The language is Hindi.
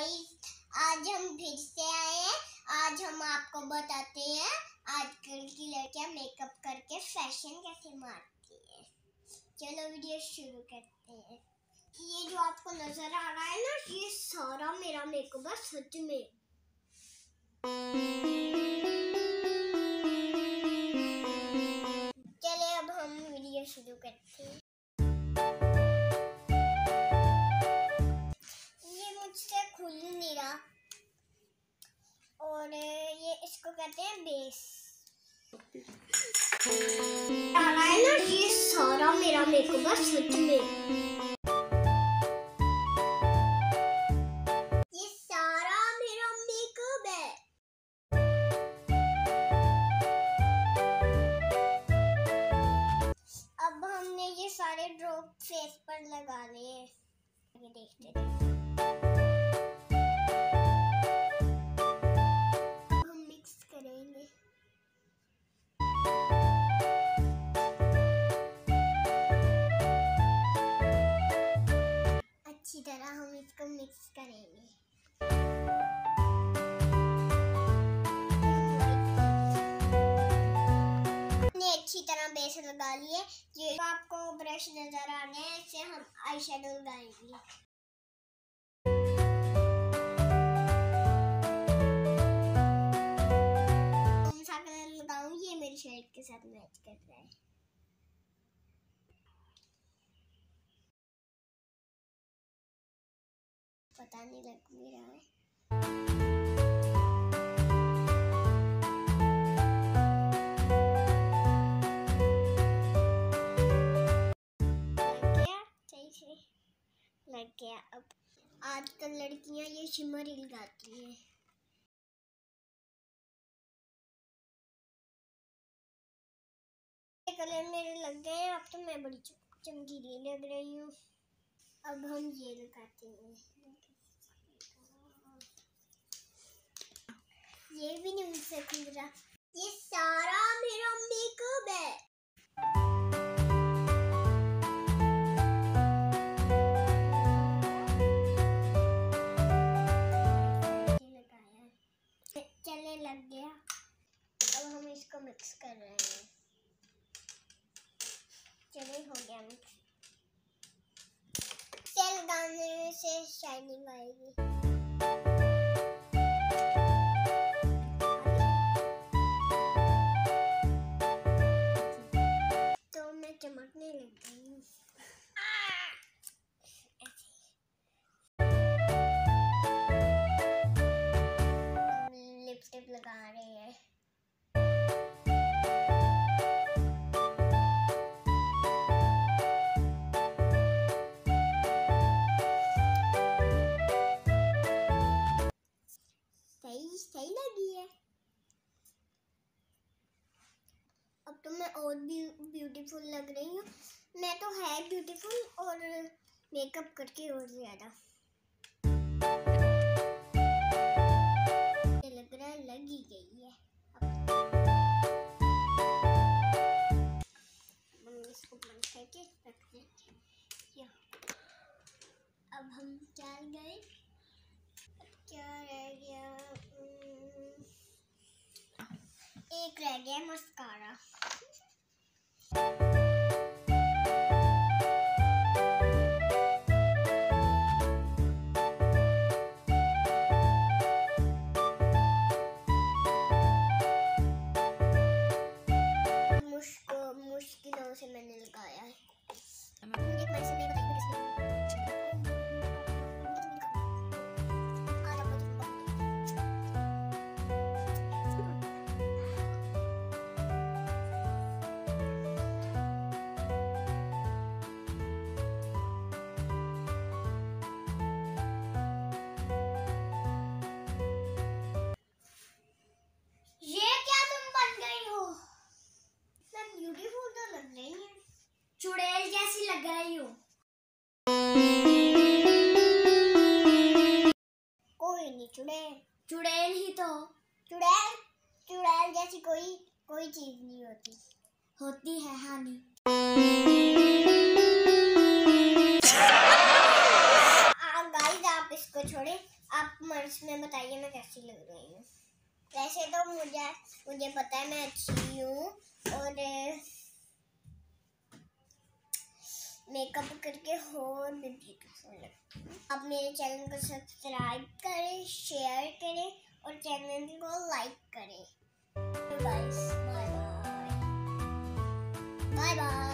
गाइस, आज हम फिर से आए हैं। आज हम आपको बताते हैं आजकल की लड़कियां मेकअप करके फैशन कैसे मारती हैं। चलो वीडियो शुरू करते हैं। ये जो आपको नजर आ रहा है ना, ये सारा मेरा मेकअप है सच में। चलिए अब हम वीडियो शुरू करते हैं। मुझसे खुल नहीं रहा और ये इसको कहते हैं बेस। आ रहा है ना, ये सारा मेरा मेकअप है सच में। ये सारा मेरा मेकअप है। अब हमने ये सारे ड्रॉप फेस पर लगा लिए हैं। ये देखते हैं। अच्छी तरह हम इसको मिक्स करेंगे। हमने अच्छी तरह बेस लगा लिए। ये आपको ब्रश नजर आ रहे हैं, इससे हम आई शेडो लगाएंगे। कौन सा कलर लगाऊं, ये मेरी शेड के साथ मैच कर रहा है। पता नहीं लग भी रहा है। लग गया, सही से लग गया। अब आजकल लड़कियां ये शिमर ही लगाती हैं। कलर मेरे लग गए हैं। अब तो मैं बड़ी चमकीली लग रही हूँ। अब हम ये लगाते हैं। ये भी नहीं मुझसे खुल रहा। ये सारा मेरा मेकअप है। चलने लग गया। अब हम इसको मिक्स कर रहे हैं। चलिए हो गया मिक्स। तेल लगाने से शाइनिंग आएगी। तो मैं चमकने लग गई हूँ। लिपस्टिक लगा रहे हैं। सही लगी है। अब तो मैं और भी ब्यूटीफुल लग रही हूँ। मैं तो है ब्यूटीफुल और मेकअप करके और ज्यादा। ये लग रहा है लग ही गई है। अब इसको बंद करके रख देंगे। अब हम चल गए। क्या रह गया? एक रह गया मस्कारा। मुश्किलों से मैंने लगाया है। चुड़ैल जैसी लग रही हूँ। कोई नहीं, चुड़ैल ही तो। चुड़ैल जैसी कोई चीज नहीं होती है हानि। गाइस आप इसको उसको छोड़े, आप मर्स में बताइए मैं कैसी लग रही हूँ। वैसे तो मुझे पता है मैं अच्छी हूँ और मेकअप करके और भी ब्यूटीफुल लगती हूँ। आप मेरे चैनल को सब्सक्राइब करें, शेयर करें और चैनल को लाइक करें। Bye bye.